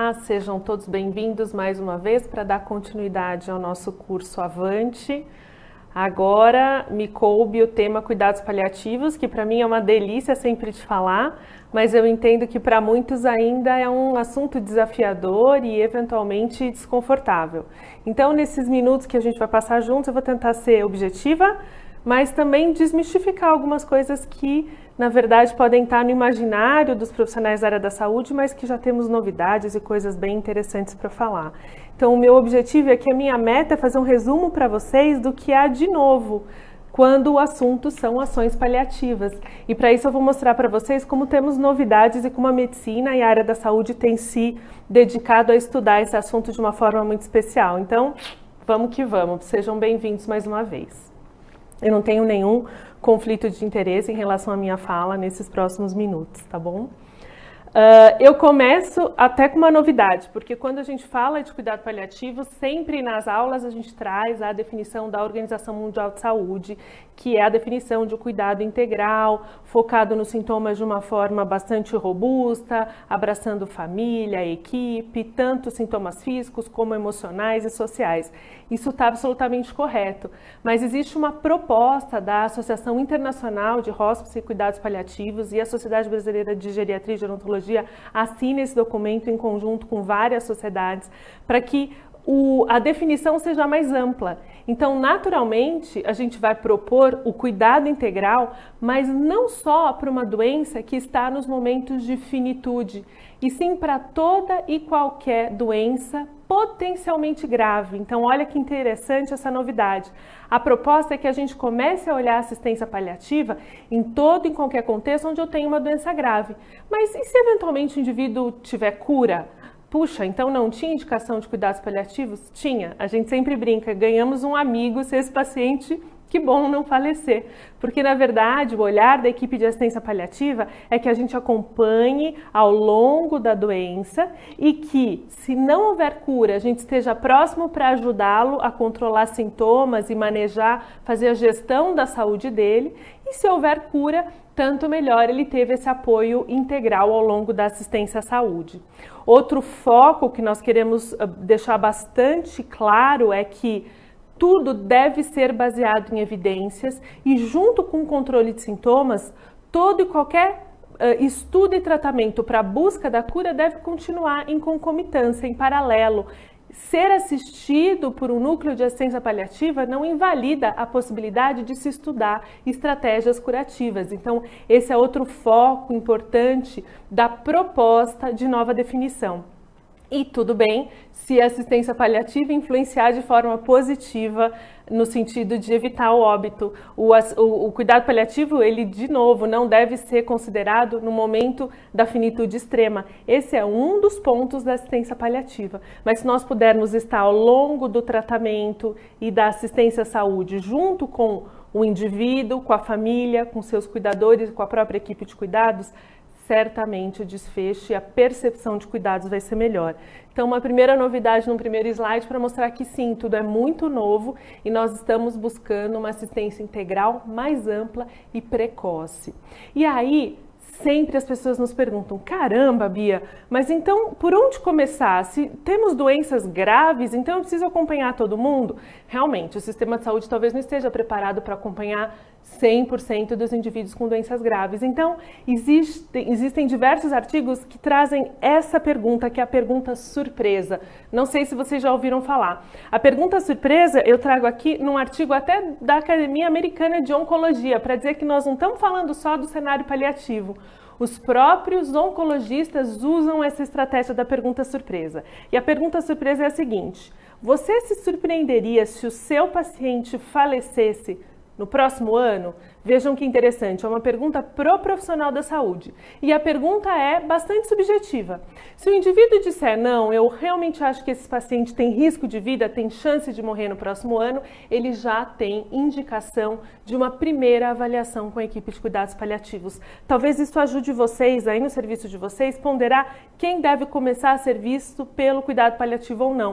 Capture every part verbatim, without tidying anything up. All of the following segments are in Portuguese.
Olá, sejam todos bem-vindos mais uma vez para dar continuidade ao nosso curso Avante. Agora me coube o tema cuidados paliativos, que para mim é uma delícia sempre de falar, mas eu entendo que para muitos ainda é um assunto desafiador e eventualmente desconfortável. Então, nesses minutos que a gente vai passar juntos, eu vou tentar ser objetiva, mas também desmistificar algumas coisas que, na verdade, podem estar no imaginário dos profissionais da área da saúde, mas que já temos novidades e coisas bem interessantes para falar. Então, o meu objetivo é que a minha meta é fazer um resumo para vocês do que há de novo quando o assunto são ações paliativas. E para isso eu vou mostrar para vocês como temos novidades e como a medicina e a área da saúde tem se dedicado a estudar esse assunto de uma forma muito especial. Então, vamos que vamos. Sejam bem-vindos mais uma vez. Eu não tenho nenhum conflito de interesse em relação à minha fala nesses próximos minutos, tá bom? Uh, eu começo até com uma novidade, porque quando a gente fala de cuidado paliativo, sempre nas aulas a gente traz a definição da Organização Mundial de Saúde, que é a definição de cuidado integral, focado nos sintomas de uma forma bastante robusta, abraçando família, equipe, tanto sintomas físicos como emocionais e sociais. Isso está absolutamente correto, mas existe uma proposta da Associação Internacional de Hospice e Cuidados Paliativos e a Sociedade Brasileira de Geriatria e Gerontologia assina esse documento em conjunto com várias sociedades para que o, a definição seja mais ampla. Então, naturalmente, a gente vai propor o cuidado integral, mas não só para uma doença que está nos momentos de finitude, e sim para toda e qualquer doença potencialmente grave. Então, olha que interessante essa novidade. A proposta é que a gente comece a olhar a assistência paliativa em todo e em qualquer contexto onde eu tenho uma doença grave. Mas e se eventualmente o indivíduo tiver cura? Puxa, então não tinha indicação de cuidados paliativos? Tinha. A gente sempre brinca, ganhamos um amigo se esse paciente, que bom não falecer. Porque, na verdade, o olhar da equipe de assistência paliativa é que a gente acompanhe ao longo da doença e que, se não houver cura, a gente esteja próximo para ajudá-lo a controlar sintomas e manejar, fazer a gestão da saúde dele. E se houver cura, tanto melhor, ele teve esse apoio integral ao longo da assistência à saúde. Outro foco que nós queremos deixar bastante claro é que tudo deve ser baseado em evidências e, junto com o controle de sintomas, todo e qualquer uh, estudo e tratamento para a busca da cura deve continuar em concomitância, em paralelo. Ser assistido por um núcleo de assistência paliativa não invalida a possibilidade de se estudar estratégias curativas. Então, esse é outro foco importante da proposta de nova definição. E tudo bem se a assistência paliativa influenciar de forma positiva no sentido de evitar o óbito. O, o, o cuidado paliativo, ele, de novo, não deve ser considerado no momento da finitude extrema. Esse é um dos pontos da assistência paliativa. Mas se nós pudermos estar ao longo do tratamento e da assistência à saúde, junto com o indivíduo, com a família, com seus cuidadores, com a própria equipe de cuidados, certamente o desfecho e a percepção de cuidados vai ser melhor. Então, uma primeira novidade no primeiro slide para mostrar que sim, tudo é muito novo e nós estamos buscando uma assistência integral mais ampla e precoce. E aí, sempre as pessoas nos perguntam, caramba, Bia, mas então por onde começar? Se temos doenças graves, então eu preciso acompanhar todo mundo? Realmente, o sistema de saúde talvez não esteja preparado para acompanhar cem por cento dos indivíduos com doenças graves. Então, existem, existem diversos artigos que trazem essa pergunta, que é a pergunta surpresa. Não sei se vocês já ouviram falar. A pergunta surpresa eu trago aqui num artigo até da Academia Americana de Oncologia, para dizer que nós não estamos falando só do cenário paliativo. Os próprios oncologistas usam essa estratégia da pergunta surpresa. E a pergunta surpresa é a seguinte: você se surpreenderia se o seu paciente falecesse no próximo ano? Vejam que interessante, é uma pergunta pro profissional da saúde. E a pergunta é bastante subjetiva. Se o indivíduo disser, não, eu realmente acho que esse paciente tem risco de vida, tem chance de morrer no próximo ano, ele já tem indicação de uma primeira avaliação com a equipe de cuidados paliativos. Talvez isso ajude vocês, aí no serviço de vocês, ponderar quem deve começar a ser visto pelo cuidado paliativo ou não.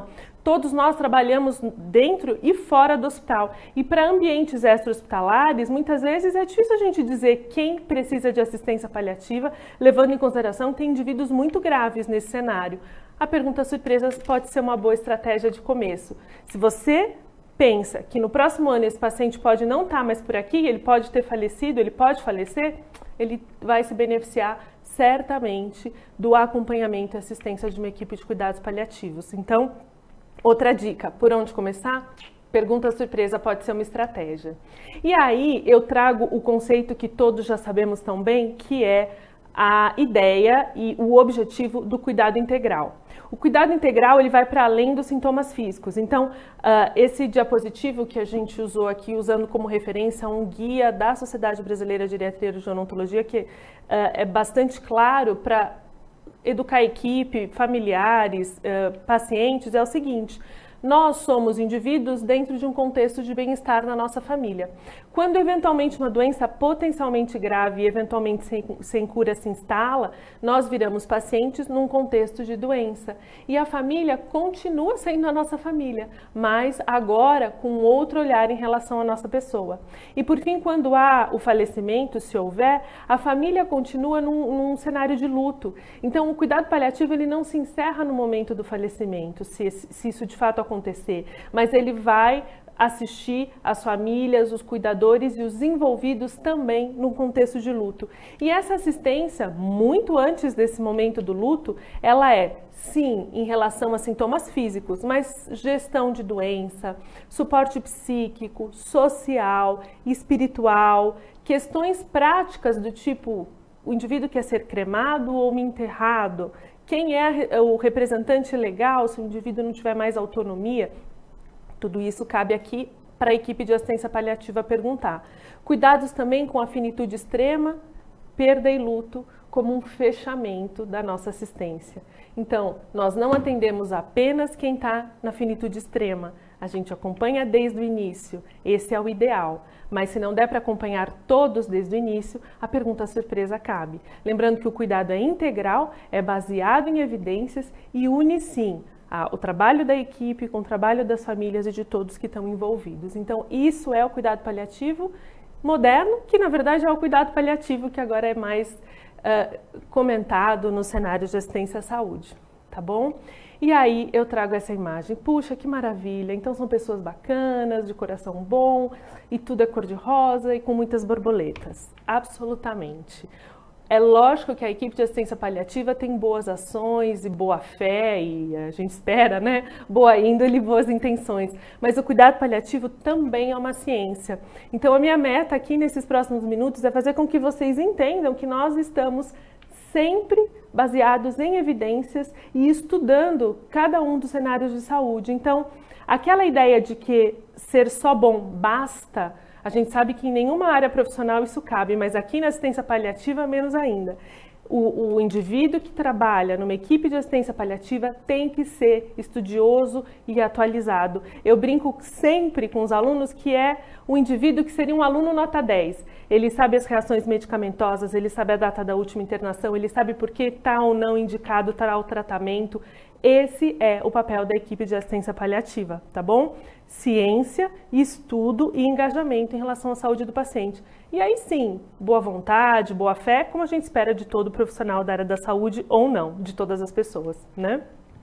Todos nós trabalhamos dentro e fora do hospital. E para ambientes extra-hospitalares, muitas vezes é difícil a gente dizer quem precisa de assistência paliativa, levando em consideração que tem indivíduos muito graves nesse cenário. A pergunta surpresa pode ser uma boa estratégia de começo. Se você pensa que no próximo ano esse paciente pode não estar mais por aqui, ele pode ter falecido, ele pode falecer, ele vai se beneficiar certamente do acompanhamento e assistência de uma equipe de cuidados paliativos. Então, outra dica, por onde começar? Pergunta surpresa pode ser uma estratégia. E aí eu trago o conceito que todos já sabemos tão bem, que é a ideia e o objetivo do cuidado integral. O cuidado integral ele vai para além dos sintomas físicos. Então, uh, esse diapositivo que a gente usou aqui, usando como referência um guia da Sociedade Brasileira de Geriatria e Gerontologia, que uh, é bastante claro para educar a equipe, familiares, uh, pacientes, é o seguinte: nós somos indivíduos dentro de um contexto de bem-estar na nossa família. Quando eventualmente uma doença potencialmente grave e eventualmente sem, sem cura se instala, nós viramos pacientes num contexto de doença. E a família continua sendo a nossa família, mas agora com outro olhar em relação à nossa pessoa. E por fim, quando há o falecimento, se houver, a família continua num, num cenário de luto. Então o cuidado paliativo ele não se encerra no momento do falecimento, se, se isso de fato acontecer, mas ele vai assistir as famílias, os cuidadores e os envolvidos também no contexto de luto. E essa assistência, muito antes desse momento do luto, ela é, sim, em relação a sintomas físicos, mas gestão de doença, suporte psíquico, social, espiritual, questões práticas do tipo: o indivíduo quer ser cremado ou enterrado? Quem é o representante legal se o indivíduo não tiver mais autonomia? Tudo isso cabe aqui para a equipe de assistência paliativa perguntar. Cuidados também com a finitude extrema, perda e luto como um fechamento da nossa assistência. Então, nós não atendemos apenas quem está na finitude extrema. A gente acompanha desde o início, esse é o ideal. Mas se não der para acompanhar todos desde o início, a pergunta surpresa cabe. Lembrando que o cuidado é integral, é baseado em evidências e une sim o trabalho da equipe com o trabalho das famílias e de todos que estão envolvidos. Então, isso é o cuidado paliativo moderno, que na verdade é o cuidado paliativo que agora é mais uh, comentado no cenário de assistência à saúde, tá bom? E aí eu trago essa imagem, puxa, que maravilha, então são pessoas bacanas, de coração bom, e tudo é cor-de-rosa e com muitas borboletas, absolutamente. É lógico que a equipe de assistência paliativa tem boas ações e boa fé, e a gente espera, né? Boa índole e boas intenções. Mas o cuidado paliativo também é uma ciência. Então a minha meta aqui nesses próximos minutos é fazer com que vocês entendam que nós estamos sempre baseados em evidências e estudando cada um dos cenários de saúde. Então, aquela ideia de que ser só bom basta, a gente sabe que em nenhuma área profissional isso cabe, mas aqui na assistência paliativa, menos ainda. O, o indivíduo que trabalha numa equipe de assistência paliativa tem que ser estudioso e atualizado. Eu brinco sempre com os alunos que é o indivíduo que seria um aluno nota dez. Ele sabe as reações medicamentosas, ele sabe a data da última internação, ele sabe por que está ou não indicado tal tratamento. Esse é o papel da equipe de assistência paliativa, tá bom? Ciência, estudo e engajamento em relação à saúde do paciente. E aí sim, boa vontade, boa fé, como a gente espera de todo profissional da área da saúde ou não, de todas as pessoas, né?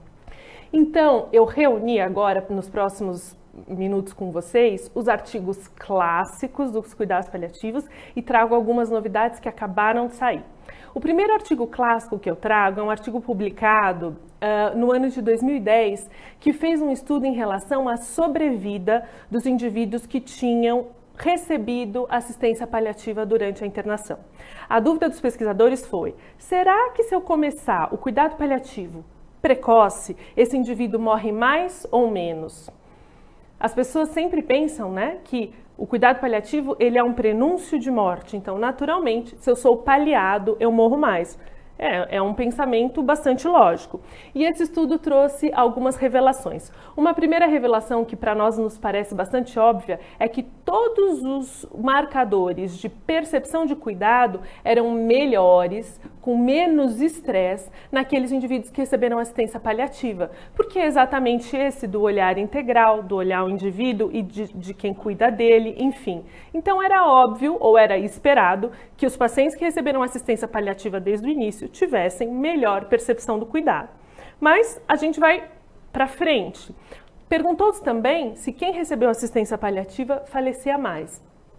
Então, eu reuni agora, nos próximos minutos com vocês, os artigos clássicos dos cuidados paliativos e trago algumas novidades que acabaram de sair. O primeiro artigo clássico que eu trago é um artigo publicado uh, no ano de dois mil e dez, que fez um estudo em relação à sobrevida dos indivíduos que tinham recebido assistência paliativa durante a internação. A dúvida dos pesquisadores foi: será que se eu começar o cuidado paliativo precoce, esse indivíduo morre mais ou menos? As pessoas sempre pensam, né, que o cuidado paliativo ele é um prenúncio de morte, então naturalmente, se eu sou paliado, eu morro mais. É, é um pensamento bastante lógico. E esse estudo trouxe algumas revelações. Uma primeira revelação que para nós nos parece bastante óbvia é que todos os marcadores de percepção de cuidado eram melhores, com menos estresse, naqueles indivíduos que receberam assistência paliativa. Porque é exatamente esse do olhar integral, do olhar ao indivíduo e de, de quem cuida dele, enfim. Então era óbvio, ou era esperado, que os pacientes que receberam assistência paliativa desde o início tivessem melhor percepção do cuidado. Mas a gente vai para frente. Perguntou-se também se quem recebeu assistência paliativa falecia mais.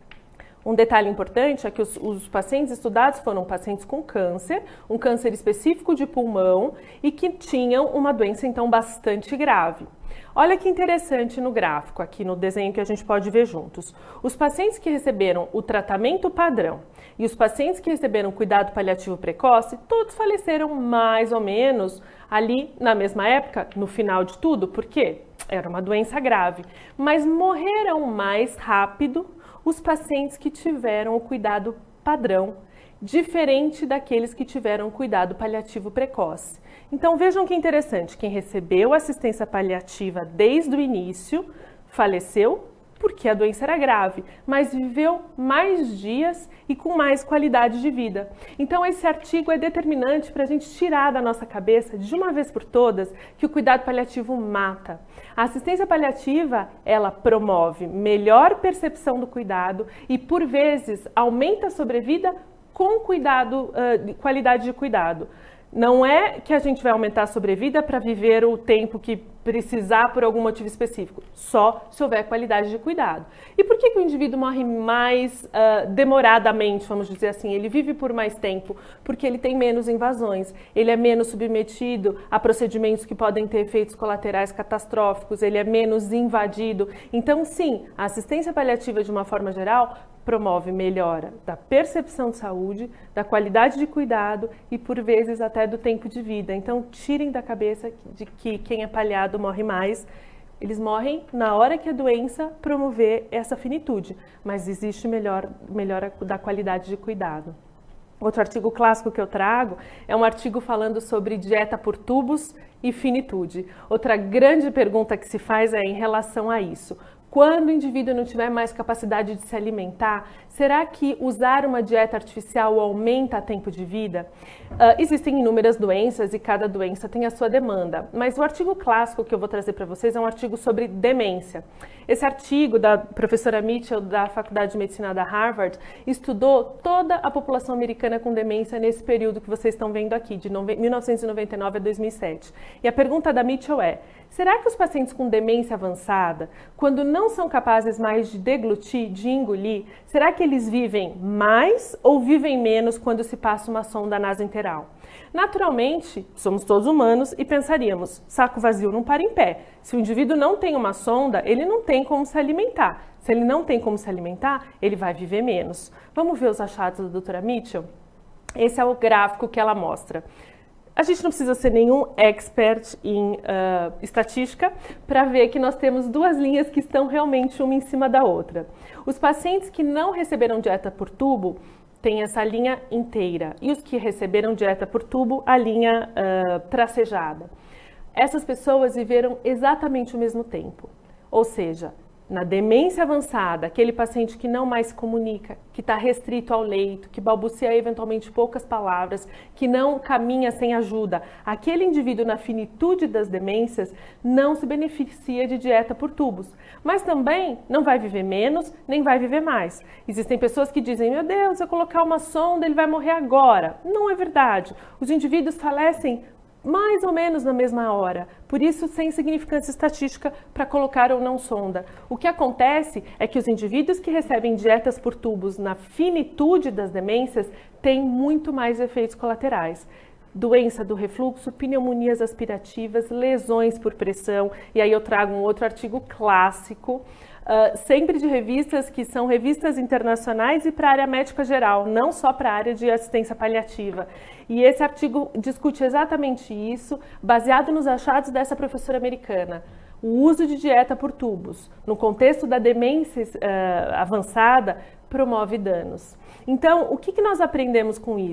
Um detalhe importante é que os, os pacientes estudados foram pacientes com câncer, um câncer específico de pulmão e que tinham uma doença então bastante grave. Olha que interessante no gráfico, aqui no desenho que a gente pode ver juntos. Os pacientes que receberam o tratamento padrão e os pacientes que receberam cuidado paliativo precoce, todos faleceram mais ou menos ali na mesma época, no final de tudo, porque era uma doença grave, mas morreram mais rápido os pacientes que tiveram o cuidado padrão, diferente daqueles que tiveram cuidado paliativo precoce. Então vejam que interessante, quem recebeu assistência paliativa desde o início faleceu porque a doença era grave, mas viveu mais dias e com mais qualidade de vida. Então esse artigo é determinante para a gente tirar da nossa cabeça, de uma vez por todas, que o cuidado paliativo mata. A assistência paliativa, ela promove melhor percepção do cuidado e, por vezes, aumenta a sobrevida com cuidado, uh, qualidade de cuidado. Não é que a gente vai aumentar a sobrevida para viver o tempo que precisar por algum motivo específico, só se houver qualidade de cuidado. E por que que o indivíduo morre mais uh, demoradamente, vamos dizer assim? Ele vive por mais tempo, porque ele tem menos invasões, ele é menos submetido a procedimentos que podem ter efeitos colaterais catastróficos, ele é menos invadido. Então, sim, a assistência paliativa, de uma forma geral, promove melhora da percepção de saúde, da qualidade de cuidado e, por vezes, até do tempo de vida. Então, tirem da cabeça de que quem é paliado morre mais. Eles morrem na hora que a doença promover essa finitude, mas existe melhor, melhora da qualidade de cuidado. Outro artigo clássico que eu trago é um artigo falando sobre dieta por tubos e finitude. Outra grande pergunta que se faz é em relação a isso. Quando o indivíduo não tiver mais capacidade de se alimentar, será que usar uma dieta artificial aumenta o tempo de vida? Uh, existem inúmeras doenças e cada doença tem a sua demanda, mas o artigo clássico que eu vou trazer para vocês é um artigo sobre demência. Esse artigo da professora Mitchell, da Faculdade de Medicina da Harvard, estudou toda a população americana com demência nesse período que vocês estão vendo aqui, de mil novecentos e noventa e nove a dois mil e sete. E a pergunta da Mitchell é: será que os pacientes com demência avançada, quando não são capazes mais de deglutir, de engolir, será que eles vivem mais ou vivem menos quando se passa uma sonda nasoenteral? Naturalmente, somos todos humanos e pensaríamos, saco vazio não para em pé. Se o indivíduo não tem uma sonda, ele não tem como se alimentar. Se ele não tem como se alimentar, ele vai viver menos. Vamos ver os achados da doutora Mitchell? Esse é o gráfico que ela mostra. A gente não precisa ser nenhum expert em uh, estatística para ver que nós temos duas linhas que estão realmente uma em cima da outra. Os pacientes que não receberam dieta por tubo têm essa linha inteira e os que receberam dieta por tubo, a linha uh, tracejada. Essas pessoas viveram exatamente o mesmo tempo, ou seja, na demência avançada, aquele paciente que não mais se comunica, que está restrito ao leito, que balbucia eventualmente poucas palavras, que não caminha sem ajuda, aquele indivíduo na finitude das demências não se beneficia de dieta por tubos, mas também não vai viver menos, nem vai viver mais. Existem pessoas que dizem, meu Deus, se eu colocar uma sonda, ele vai morrer agora. Não é verdade. Os indivíduos falecem mais ou menos na mesma hora, por isso sem significância estatística para colocar ou não sonda. O que acontece é que os indivíduos que recebem dietas por tubos na finitude das demências têm muito mais efeitos colaterais. Doença do refluxo, pneumonias aspirativas, lesões por pressão, e aí eu trago um outro artigo clássico, Uh, sempre de revistas que são revistas internacionais e para a área médica geral, não só para a área de assistência paliativa. E esse artigo discute exatamente isso, baseado nos achados dessa professora americana. O uso de dieta por tubos, no contexto da demência uh, avançada, promove danos. Então, o que, que nós aprendemos com isso?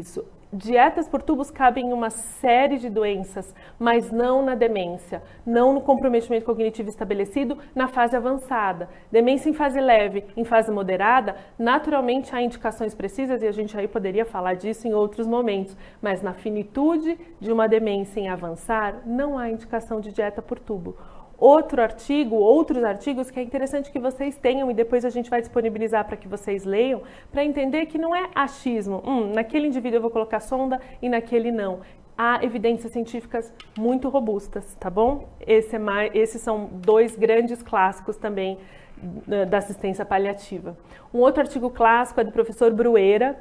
dietas por tubos cabem em uma série de doenças, mas não na demência, não no comprometimento cognitivo estabelecido na fase avançada. Demência em fase leve, em fase moderada, naturalmente há indicações precisas e a gente aí poderia falar disso em outros momentos, mas na finitude de uma demência em avançar, não há indicação de dieta por tubo. Outro artigo, outros artigos que é interessante que vocês tenham e depois a gente vai disponibilizar para que vocês leiam, para entender que não é achismo, hum, naquele indivíduo eu vou colocar sonda e naquele não. Há evidências científicas muito robustas, tá bom? Esse é mais, esses são dois grandes clássicos também da assistência paliativa. Um outro artigo clássico é do professor Bruera,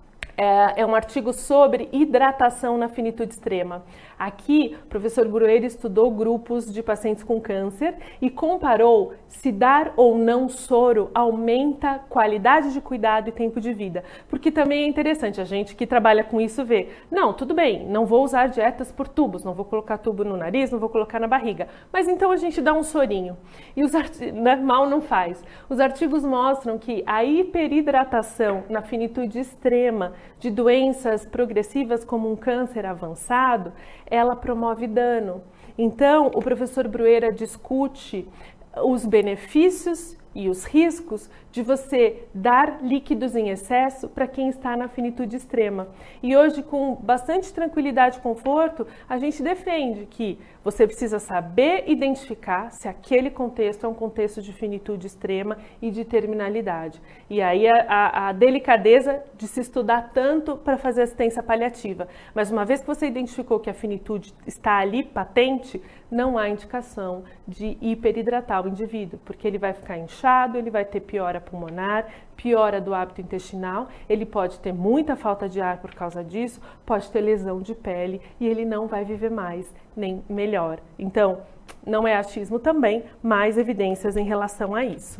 É, é um artigo sobre hidratação na finitude extrema. Aqui, o professor Bruera estudou grupos de pacientes com câncer e comparou se dar ou não soro aumenta qualidade de cuidado e tempo de vida. Porque também é interessante, a gente que trabalha com isso vê, não, tudo bem, não vou usar dietas por tubos, não vou colocar tubo no nariz, não vou colocar na barriga, mas então a gente dá um sorinho. E os artigos, né, mal não faz. Os artigos mostram que a hiperidratação na finitude extrema de doenças progressivas como um câncer avançado, ela promove dano. Então, o professor Bruera discute os benefícios e os riscos de você dar líquidos em excesso para quem está na finitude extrema. E hoje, com bastante tranquilidade e conforto, a gente defende que você precisa saber identificar se aquele contexto é um contexto de finitude extrema e de terminalidade. E aí a, a, a delicadeza de se estudar tanto para fazer assistência paliativa. Mas uma vez que você identificou que a finitude está ali patente, não há indicação de hiperidratar o indivíduo, porque ele vai ficar inchado, ele vai ter piora pulmonar, piora do hábito intestinal, ele pode ter muita falta de ar por causa disso, pode ter lesão de pele e ele não vai viver mais, nem melhor. Então, não é achismo também, mais evidências em relação a isso.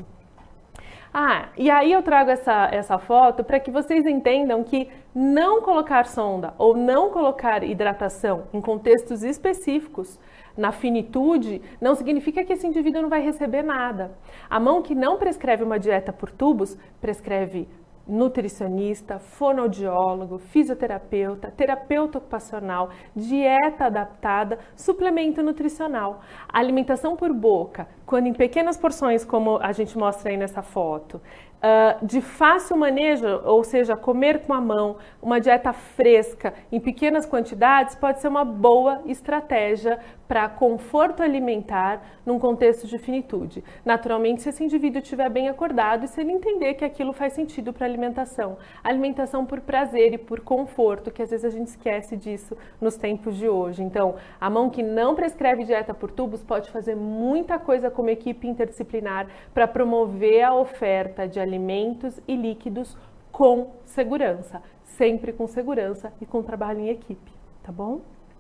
Ah, e aí eu trago essa, essa foto para que vocês entendam que não colocar sonda ou não colocar hidratação em contextos específicos na finitude não significa que esse indivíduo não vai receber nada. A mão que não prescreve uma dieta por tubos, prescreve nutricionista, fonoaudiólogo, fisioterapeuta, terapeuta ocupacional, dieta adaptada, suplemento nutricional. A alimentação por boca, quando em pequenas porções, como a gente mostra aí nessa foto, Uh, de fácil manejo, ou seja, comer com a mão, uma dieta fresca em pequenas quantidades pode ser uma boa estratégia para conforto alimentar num contexto de finitude. Naturalmente, se esse indivíduo estiver bem acordado e se ele entender que aquilo faz sentido para a alimentação. Alimentação por prazer e por conforto, que às vezes a gente esquece disso nos tempos de hoje. Então, a mão que não prescreve dieta por tubos pode fazer muita coisa como equipe interdisciplinar para promover a oferta de alimentos e líquidos com segurança, sempre com segurança e com trabalho em equipe, tá bom?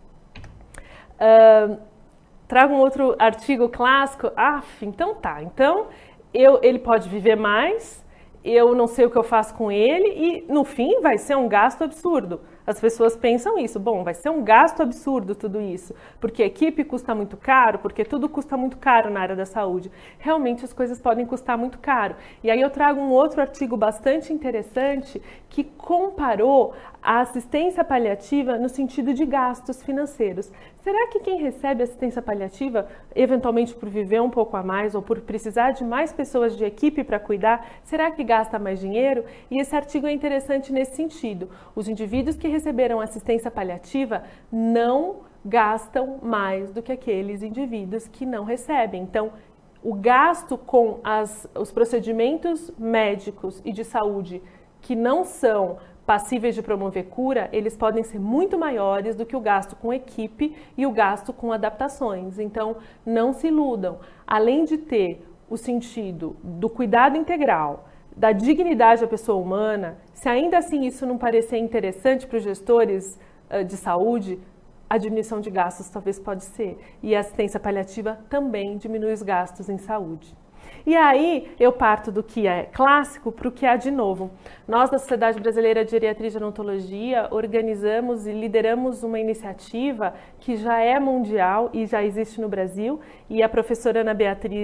Uh, trago um outro artigo clássico. Ah, então tá, então eu, ele pode viver mais, eu não sei o que eu faço com ele e no fim vai ser um gasto absurdo. As pessoas pensam isso, bom, vai ser um gasto absurdo tudo isso, porque a equipe custa muito caro, porque tudo custa muito caro na área da saúde. Realmente as coisas podem custar muito caro. E aí eu trago um outro artigo bastante interessante que comparou a assistência paliativa no sentido de gastos financeiros. Será que quem recebe assistência paliativa, eventualmente por viver um pouco a mais ou por precisar de mais pessoas de equipe para cuidar, será que gasta mais dinheiro? E esse artigo é interessante nesse sentido. Os indivíduos que receberam assistência paliativa não gastam mais do que aqueles indivíduos que não recebem. Então, o gasto com as, os procedimentos médicos e de saúde que não são passíveis de promover cura, eles podem ser muito maiores do que o gasto com equipe e o gasto com adaptações. Então, não se iludam. Além de ter o sentido do cuidado integral, da dignidade da pessoa humana, se ainda assim isso não parecer interessante para os gestores uh, de saúde, a diminuição de gastos talvez pode ser. E a assistência paliativa também diminui os gastos em saúde. E aí eu parto do que é clássico para o que há de novo. Nós, da Sociedade Brasileira de Geriatria e Gerontologia, organizamos e lideramos uma iniciativa que já é mundial e já existe no Brasil, e a professora Ana Beatriz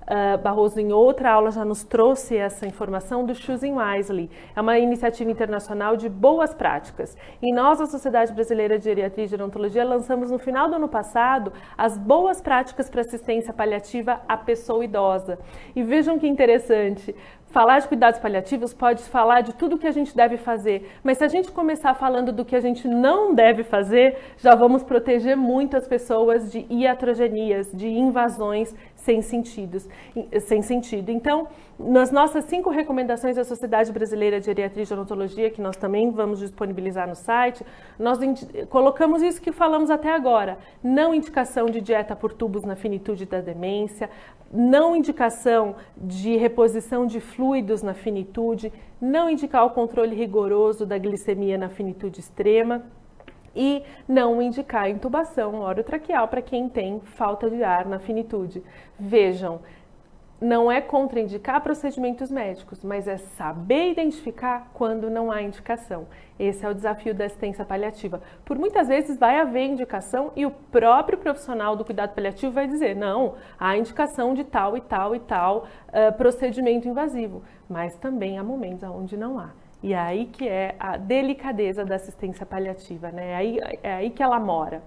uh, Barroso, em outra aula, já nos trouxe essa informação do Choosing Wisely. É uma iniciativa internacional de boas práticas. E nós, a Sociedade Brasileira de Geriatria e Gerontologia, lançamos no final do ano passado as boas práticas para assistência paliativa à pessoa idosa. E vejam que interessante. Falar de cuidados paliativos pode falar de tudo que a gente deve fazer, mas se a gente começar falando do que a gente não deve fazer, já vamos proteger muito as pessoas de iatrogenias, de invasões sem, sentidos, sem sentido. Então, nas nossas cinco recomendações da Sociedade Brasileira de Geriatria e Gerontologia, que nós também vamos disponibilizar no site, nós colocamos isso que falamos até agora. Não indicação de dieta por tubos na finitude da demência, não indicação de reposição de fluidos na finitude, não indicar o controle rigoroso da glicemia na finitude extrema e não indicar intubação orotraqueal para quem tem falta de ar na finitude. Vejam, não é contraindicar procedimentos médicos, mas é saber identificar quando não há indicação. Esse é o desafio da assistência paliativa. Por muitas vezes vai haver indicação e o próprio profissional do cuidado paliativo vai dizer, não, há indicação de tal e tal e tal uh, procedimento invasivo, mas também há momentos onde não há. E é aí que é a delicadeza da assistência paliativa, né? É aí, é aí que ela mora.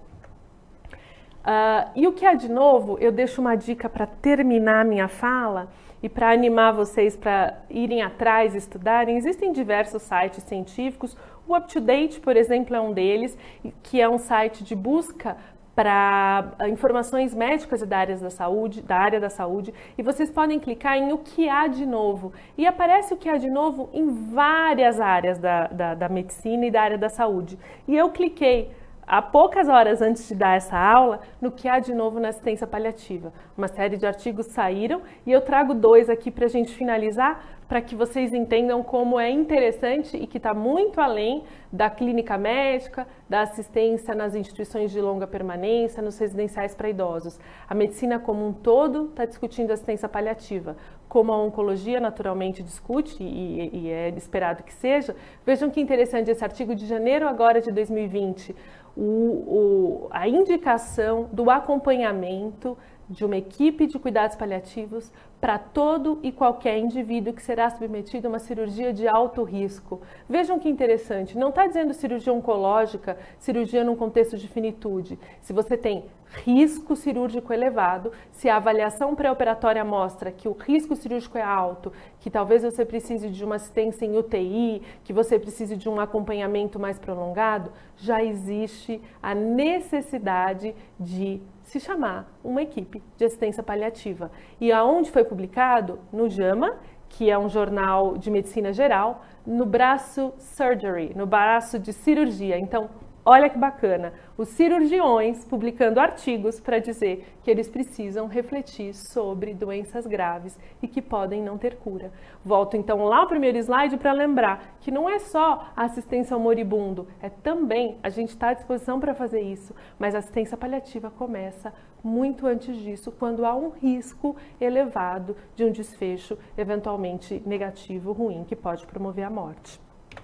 Uh, e o que há de novo, eu deixo uma dica para terminar minha fala e para animar vocês para irem atrás e estudarem. Existem diversos sites científicos, o UpToDate, por exemplo, é um deles, que é um site de busca para informações médicas e da área da saúde, da área da saúde, e vocês podem clicar em o que há de novo. E aparece o que há de novo em várias áreas da, da, da medicina e da área da saúde. E eu cliquei há poucas horas antes de dar essa aula, no que há de novo na assistência paliativa. Uma série de artigos saíram e eu trago dois aqui para a gente finalizar, para que vocês entendam como é interessante e que está muito além da clínica médica, da assistência nas instituições de longa permanência, nos residenciais para idosos. A medicina como um todo está discutindo assistência paliativa. Como a oncologia naturalmente discute, e, e é esperado que seja, vejam que interessante esse artigo de janeiro agora de dois mil e vinte, o, o, a indicação do acompanhamento de uma equipe de cuidados paliativos para todo e qualquer indivíduo que será submetido a uma cirurgia de alto risco. Vejam que interessante, não está dizendo cirurgia oncológica, cirurgia num contexto de finitude. Se você tem risco cirúrgico elevado, se a avaliação pré-operatória mostra que o risco cirúrgico é alto, que talvez você precise de uma assistência em U T I, que você precise de um acompanhamento mais prolongado, já existe a necessidade de se chamar uma equipe de assistência paliativa. E aonde foi publicado? No JAMA, que é um jornal de medicina geral, no braço Surgery, no braço de cirurgia. Então, olha que bacana, os cirurgiões publicando artigos para dizer que eles precisam refletir sobre doenças graves e que podem não ter cura. Volto então lá ao primeiro slide para lembrar que não é só a assistência ao moribundo, é também, a gente está à disposição para fazer isso, mas a assistência paliativa começa muito antes disso, quando há um risco elevado de um desfecho eventualmente negativo, ruim, que pode promover a morte.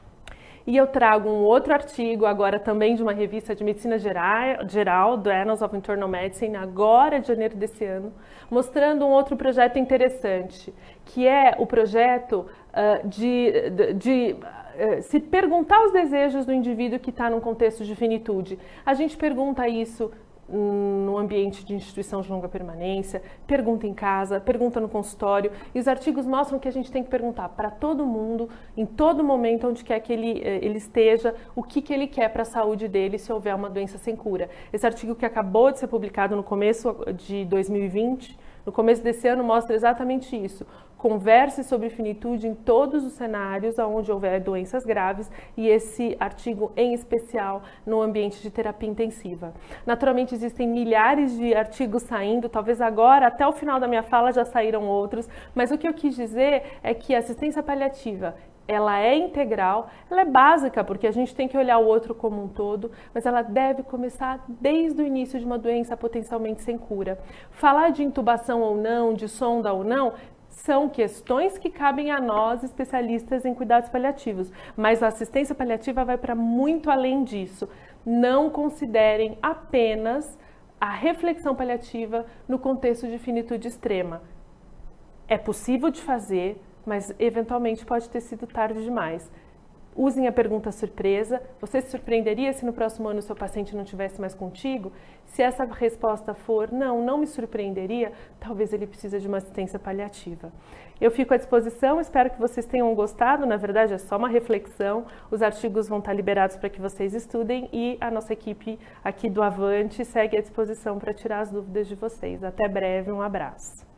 E eu trago um outro artigo, agora também de uma revista de medicina geral, geral, do Annals of Internal Medicine, agora de janeiro desse ano, mostrando um outro projeto interessante, que é o projeto uh, de, de, de uh, se perguntar os desejos do indivíduo que está num contexto de finitude. A gente pergunta isso no ambiente de instituição de longa permanência, pergunta em casa, pergunta no consultório, e os artigos mostram que a gente tem que perguntar para todo mundo, em todo momento, onde quer que ele, ele esteja, o que, que ele quer para a saúde dele se houver uma doença sem cura. Esse artigo que acabou de ser publicado no começo de dois mil e vinte, no começo desse ano, mostra exatamente isso. Converse sobre finitude em todos os cenários onde houver doenças graves, e esse artigo em especial no ambiente de terapia intensiva. Naturalmente existem milhares de artigos saindo, talvez agora até o final da minha fala já saíram outros, mas o que eu quis dizer é que a assistência paliativa ela é integral, ela é básica, porque a gente tem que olhar o outro como um todo, mas ela deve começar desde o início de uma doença potencialmente sem cura. Falar de intubação ou não, de sonda ou não, são questões que cabem a nós, especialistas em cuidados paliativos, mas a assistência paliativa vai para muito além disso. Não considerem apenas a reflexão paliativa no contexto de finitude extrema. É possível de fazer, mas eventualmente pode ter sido tarde demais. Usem a pergunta surpresa. Você se surpreenderia se no próximo ano o seu paciente não estivesse mais contigo? Se essa resposta for não, não me surpreenderia, talvez ele precise de uma assistência paliativa. Eu fico à disposição, espero que vocês tenham gostado. Na verdade, é só uma reflexão. Os artigos vão estar liberados para que vocês estudem e a nossa equipe aqui do Avante segue à disposição para tirar as dúvidas de vocês. Até breve, um abraço.